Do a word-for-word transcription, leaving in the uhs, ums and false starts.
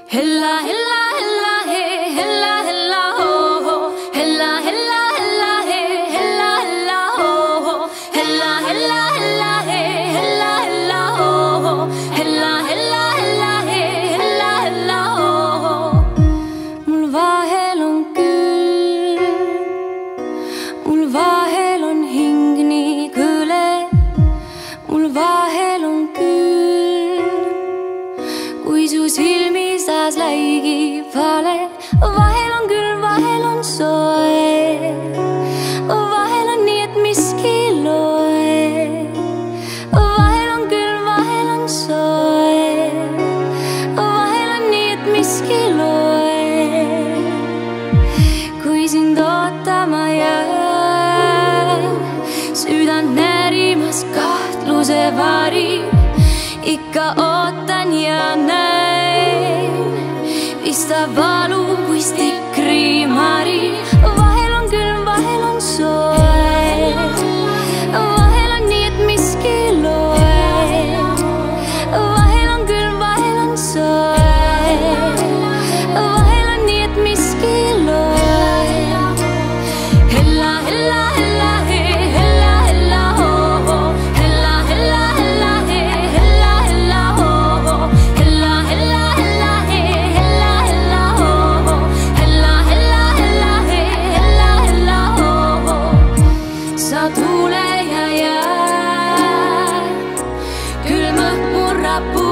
Hella, hella, hella, hey, hella, hella, ho, ho. Hella, hella, hella, hey, hella, hella, ho, ho. Hella, hella, hella, hey, hella, hella, ho, ho. Hella, hella, hella, hey, hella, hella, ho, ho. Mul vahel on külm, mul vahel on hing nii kõle, mul vahel on külm, kui su silmis taas läigib vale. Vahel on külm, vahel on soe, vahel on nii, et miski ei loe. Vahel on külm, vahel on soe, vahel on nii, et miski ei loe. Kui sind ootama jään, südan närimas kahtluse vari, ikka ootan ja näin, pista valu kui stikrimari. Vahel on külm, vahel on soe, vahel on nii, et miski ei loe. Vahel on külm, vahel on soe, vahel on nii, et miski ei loe. Hella, hella, hella, hey, hella, hella, ho, ho. Hella, hella, hella, hey, hella, hella, ho, ho. Hella, hella, hella, hey, hella, hella, ho, ho. Hella, hella, hella, hey, hella, hella, ho, ho. Sa tule ja jää, külm õhk murrab